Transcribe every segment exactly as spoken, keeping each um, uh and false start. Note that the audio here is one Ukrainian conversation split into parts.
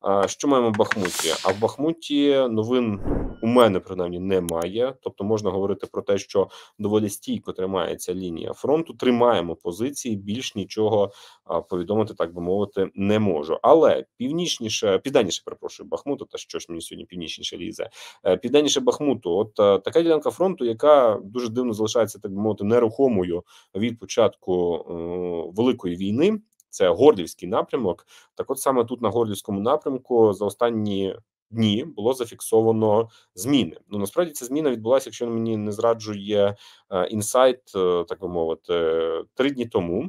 А, що маємо в Бахмуті? А в Бахмуті новин у мене принаймні немає. Тобто можна говорити про те, що доволі стійко тримається лінія фронту. Тримаємо позиції, більш нічого а, повідомити, так би мовити, не можу. Але північніше, південніше, перепрошую, Бахмуту, та що ж мені сьогодні північніше лізе. Е, Південніше Бахмуту, от е, така ділянка фронту, яка дуже дивно залишається, так би мовити, нерухомою від початку е, Великої війни. Це Горлівський напрямок. Так, от саме тут на Горлівському напрямку за останні дні було зафіксовано зміни. Ну насправді ця зміна відбулася, якщо мені не зраджує е, інсайт, е, так би мовити, три дні тому.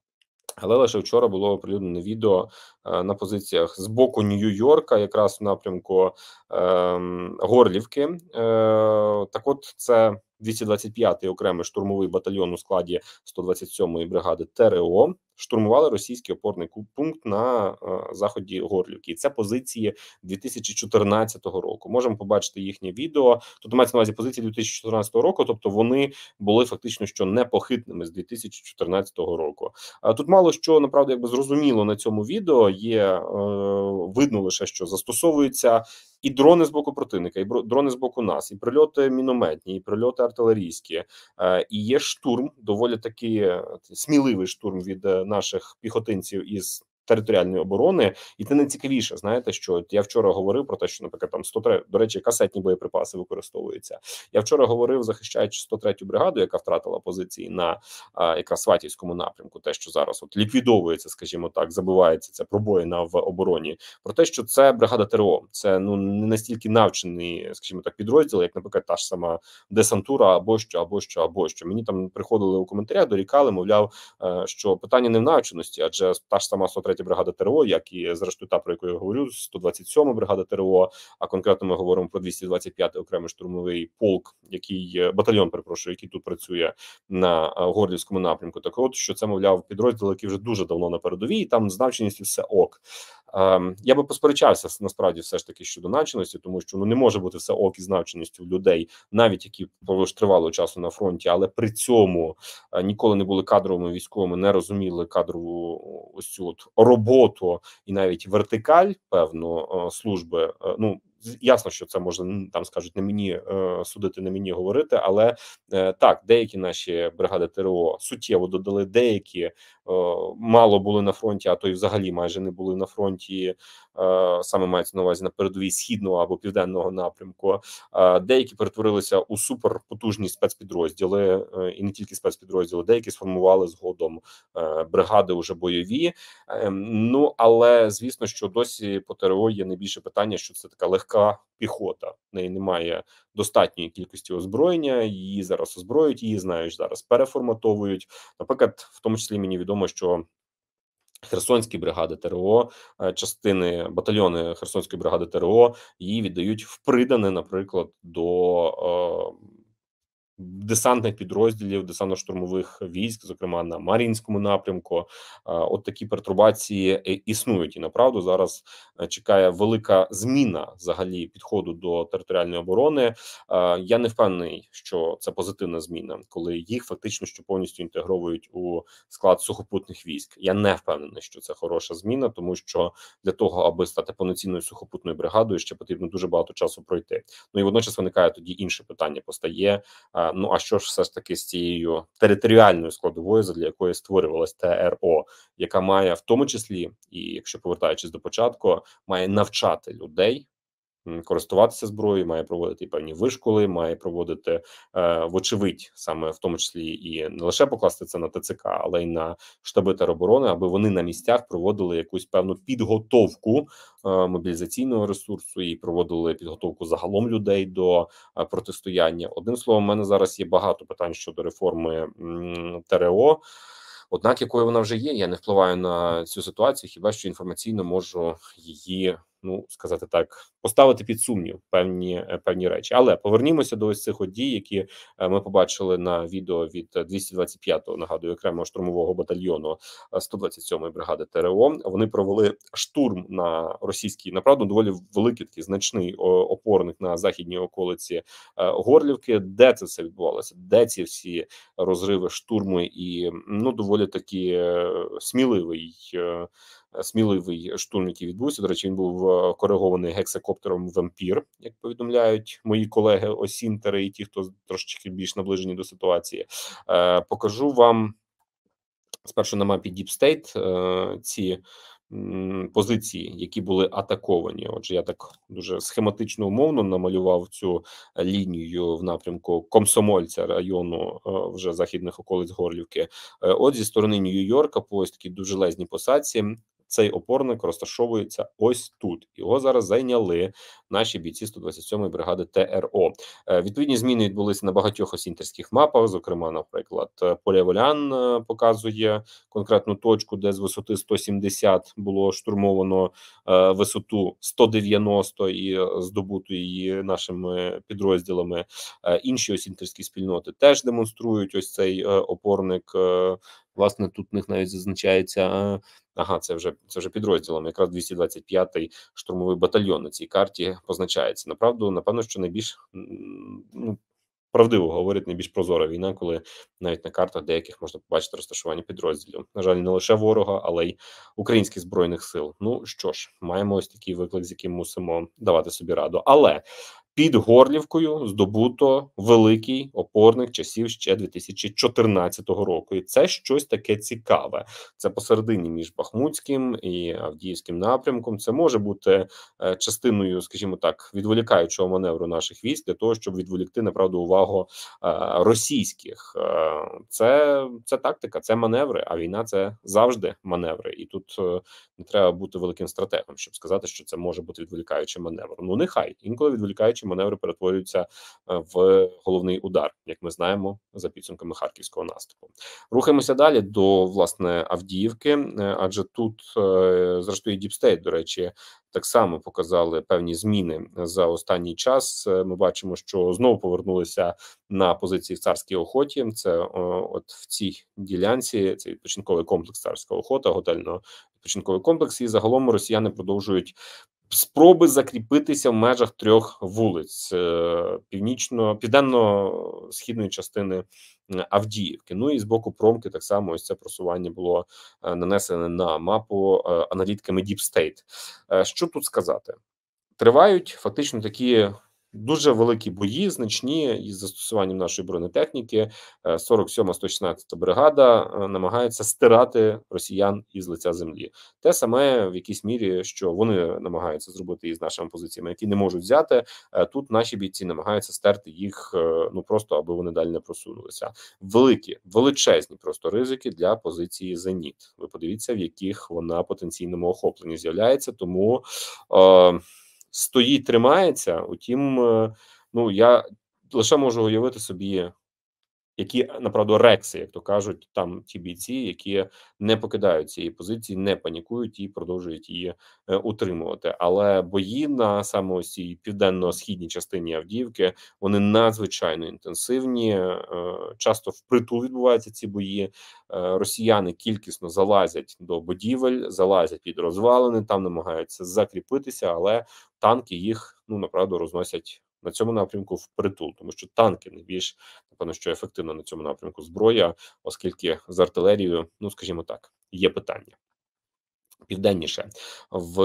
Але лише вчора було оприлюднене відео е, на позиціях з боку Нью-Йорка, якраз в напрямку е, Горлівки. Е, так от це двісті двадцять п'ятий окремий штурмовий батальйон у складі сто двадцять сьомої бригади ТРО штурмували російський опорний пункт на е, заході Горлівки. І це позиції дві тисячі чотирнадцятого року. Можемо побачити їхнє відео. Тут мається на увазі позиції дві тисячі чотирнадцятого року, тобто вони були фактично що непохитними з дві тисячі чотирнадцятого року. А тут мало що, направду, якби зрозуміло на цьому відео. Є е, видно лише, що застосовуються і дрони з боку противника, і дрони з боку нас, і прильоти мінометні, і прильоти артилерійські, е, і є штурм, доволі таки сміливий штурм від наших піхотинців із територіальної оборони. І це найцікавіше, знаєте, що от я вчора говорив про те, що, наприклад, там сто три, до речі, касетні боєприпаси використовуються. Я вчора говорив, захищаючи сто третю бригаду, яка втратила позиції на а, якраз Сватівському напрямку, те, що зараз от ліквідовується, скажімо так, забивається ця пробоїна в обороні, про те, що це бригада ТРО, це ну не настільки навчений, скажімо так, підрозділ, як, наприклад, та ж сама десантура або що, або що, або що. Мені там приходили у коментарях, дорікали, мовляв, що питання не в навченості, адже та ж сама сто третя бригада ТРО, як і зрештою та, про яку я говорю, сто двадцять сьома бригада ТРО, а конкретно ми говоримо про двісті двадцять п'ятий окремий штурмовий полк, який батальйон, перепрошую, який тут працює на Горлівському напрямку. Так от, що це, мовляв, підрозділ, який вже дуже давно на передовій, і там з навченістю все ок. Я би посперечався насправді все ж таки щодо навченості, тому що ну не може бути все ок із навченістю в людей, навіть які впродовж тривалого часу на фронті, але при цьому ніколи не були кадровими військовими, не розуміли кадрову ось цю от роботу і навіть вертикаль певно служби. Ну ясно, що це можна там скажуть не мені е, судити, не мені говорити, але е, так, деякі наші бригади ТРО суттєво додали, деякі е, мало були на фронті, а то й взагалі майже не були на фронті, е, саме мається на увазі на передовій східного або південного напрямку. Е, деякі перетворилися у суперпотужні спецпідрозділи, е, і не тільки спецпідрозділи, деякі сформували згодом е, бригади уже бойові. Е, ну але звісно, що досі по ТРО є найбільше питання, що це така легка піхота, в неї немає достатньої кількості озброєння, її зараз озброюють, її, знаєш, зараз переформатовують. Наприклад, в тому числі мені відомо, що Херсонські бригади ТРО, частини, батальйони Херсонської бригади ТРО, її віддають в придане, наприклад, до е, десантних підрозділів, десантно-штурмових військ, зокрема на Мар'їнському напрямку. От такі пертурбації існують. І направду зараз чекає велика зміна взагалі підходу до територіальної оборони. Я не впевнений, що це позитивна зміна, коли їх фактично що повністю інтегровують у склад сухопутних військ. Я не впевнений, що це хороша зміна, тому що для того, аби стати повноцінною сухопутною бригадою, ще потрібно дуже багато часу пройти. Ну і водночас виникає тоді інше питання, постає: ну а що ж все ж таки з цією територіальною складовою, задля якої створювалась ТРО, яка має в тому числі, і якщо повертаючись до початку, має навчати людей користуватися зброєю, має проводити певні вишколи, має проводити, е, вочевидь, саме в тому числі і не лише покласти це на ТЦК, але й на штаби тероборони, аби вони на місцях проводили якусь певну підготовку е, мобілізаційного ресурсу і проводили підготовку загалом людей до е, протистояння. Одним словом, у мене зараз є багато питань щодо реформи м, ТРО. Однак, якою вона вже є, я не впливаю на цю ситуацію, хіба що інформаційно можу її, ну сказати так, поставити під сумнів певні певні речі. Але повернімося до ось цих от дій, які ми побачили на відео від двісті двадцять п'ятого, нагадую, окремого штурмового батальйону сто двадцять сьомої бригади ТРО. Вони провели штурм на російський, направду, доволі великий, такий значний опорник на західній околиці Горлівки. Де це все відбувалося? Де ці всі розриви, штурми і, ну, доволі таки сміливий сміливий штурм, який відбувся. До речі, він був е, коригований гексакоптером «Вампір», як повідомляють мої колеги осінтери і ті, хто трошечки більш наближені до ситуації. Е, покажу вам спершу на мапі Deep State е, ці м, позиції, які були атаковані. Отже, я так дуже схематично умовно намалював цю лінію в напрямку Комсомольця, району е, вже західних околиць Горлівки. Е, От зі сторони Нью-Йорка по ось такій дуже лезній посадці цей опорник розташовується ось тут. Його зараз зайняли наші бійці сто двадцять сьомої бригади ТРО. Е, Відповідні зміни відбулися на багатьох осінтерських мапах. Зокрема, наприклад, Поле Волян е, показує конкретну точку, де з висоти сто сімдесят було штурмовано е, висоту сто дев'яносто і здобуто її нашими підрозділами. Е, Інші осінтерські спільноти теж демонструють ось цей е, опорник. Е, Власне, тут в них навіть зазначається. е, Ага, це вже це вже підрозділом. Якраз двісті двадцять п'ятий штурмовий батальйон на цій карті позначається. Направду, напевно, що найбільш м, ну, правдиво говорить, найбільш прозора війна, коли навіть на картах деяких можна побачити розташування підрозділів. На жаль, не лише ворога, але й українських збройних сил. Ну що ж, маємо ось такий виклик, з яким мусимо давати собі раду. Але під Горлівкою здобуто великий опорник часів ще дві тисячі чотирнадцятого року. І це щось таке цікаве. Це посередині між Бахмутським і Авдіївським напрямком. Це може бути е, частиною, скажімо так, відволікаючого маневру наших військ для того, щоб відволікти, направду, увагу е, російських. Е, це, це тактика, це маневри, а війна – це завжди маневри. І тут е, не треба бути великим стратегом, щоб сказати, що це може бути відволікаючий маневр. Ну, нехай. Інколи відволікаючі маневри перетворюються в головний удар, як ми знаємо, за підсумками харківського наступу. Рухаємося далі до, власне, Авдіївки, адже тут, зрештою, Deep State, до речі, так само показали певні зміни за останній час. Ми бачимо, що знову повернулися на позиції в Царській Охоті. Це о, от в цій ділянці, це відпочинковий комплекс Царська Охота, готельно-відпочинковий комплекс, і загалом росіяни продовжують спроби закріпитися в межах трьох вулиць е, північно, південно-східної частини Авдіївки. Ну і з боку Промки так само ось це просування було е, нанесене на мапу е, аналітиками Deep State. Е, що тут сказати? Тривають фактично такі дуже великі бої, значні, із застосуванням нашої бронетехніки. Е, сорок сьома сто шістнадцята бригада е, намагається стирати росіян із лиця землі. Те саме в якійсь мірі, що вони намагаються зробити із нашими позиціями, які не можуть взяти. Е, Тут наші бійці намагаються стерти їх, е, ну просто аби вони далі не просунулися. Великі, величезні просто ризики для позиції «Зеніт». Ви подивіться, в яких вона потенційному охопленні з'являється, тому е, стоїть, тримається. Утім, е, ну я лише можу уявити собі, які, направду, рекси, як то кажуть, там ті бійці, які не покидають цієї позиції, не панікують і продовжують її е, утримувати. Але бої на саме ось цій південно-східній частині Авдіївки, вони надзвичайно інтенсивні. Е, часто впритул відбуваються ці бої. Е, росіяни кількісно залазять до будівель, залазять під розвалини, там намагаються закріпитися, але танки їх, ну, направду, розносять на цьому напрямку впритул, тому що танки найбільш, напевно, що ефективна на цьому напрямку зброя, оскільки з артилерією, ну, скажімо так, є питання. Південніше, в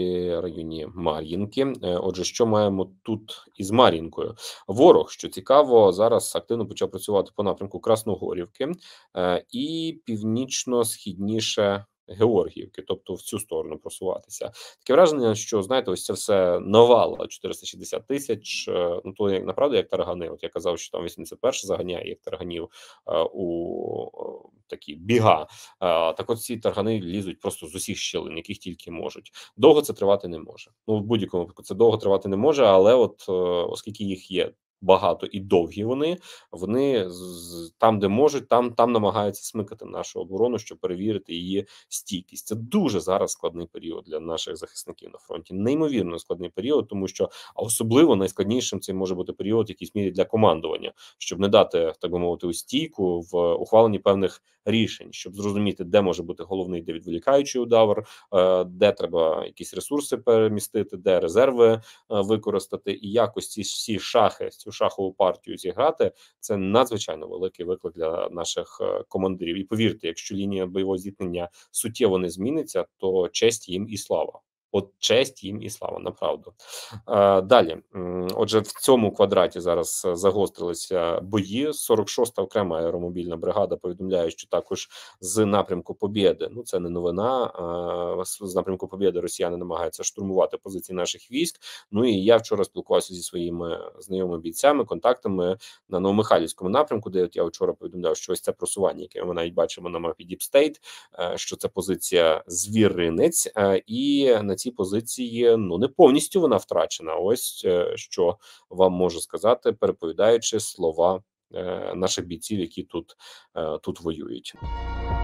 районі Мар'їнки. Е, Отже, що маємо тут із Мар'їнкою? Ворог, що цікаво, зараз активно почав працювати по напрямку Красногорівки е, і північно-східніше Георгіївки, тобто в цю сторону просуватися. Таке враження, що, знаєте, ось це все навала чотириста шістдесят тисяч, е, ну, то, як направду, як таргани. От я казав, що там вісімдесят перша заганяє, як тарганів е, у е, такі біга. Е, Так от ці таргани лізуть просто з усіх щілин, яких тільки можуть. Довго це тривати не може. Ну, в будь-якому випадку це довго тривати не може, але от е, оскільки їх є багато і довгі вони, вони з, там, де можуть, там, там намагаються смикати нашу оборону, щоб перевірити її стійкість. Це дуже зараз складний період для наших захисників на фронті. Неймовірно складний період, тому що, а особливо найскладнішим це може бути період в якійсь мірі для командування, щоб не дати, так би мовити, у стійку в ухваленні певних рішень, щоб зрозуміти, де може бути головний, де відволікаючий удар, е, де треба якісь ресурси перемістити, де резерви е, використати, і якось ці всі шахи, цю цю шахову партію зіграти, це надзвичайно великий виклик для наших е, командирів. І повірте, якщо лінія бойового зіткнення суттєво не зміниться, то честь їм і слава. От честь їм і слава, направду. Е, далі, м, отже, в цьому квадраті зараз е, загострилися бої. сорок шоста окрема аеромобільна бригада повідомляє, що також з напрямку Побєди, ну це не новина, е, з з напрямку Побєди росіяни намагаються штурмувати позиції наших військ. Ну і я вчора спілкувався зі своїми знайомими бійцями, контактами на Новомихайлівському напрямку, де от я вчора повідомляв, що ось це просування, яке ми навіть бачимо на мапі Deep State, е, що це позиція Звіринець, е, і на цій позиції ну не повністю вона втрачена. Ось е, що вам можу сказати, переповідаючи слова е, наших бійців, які тут, е, тут воюють.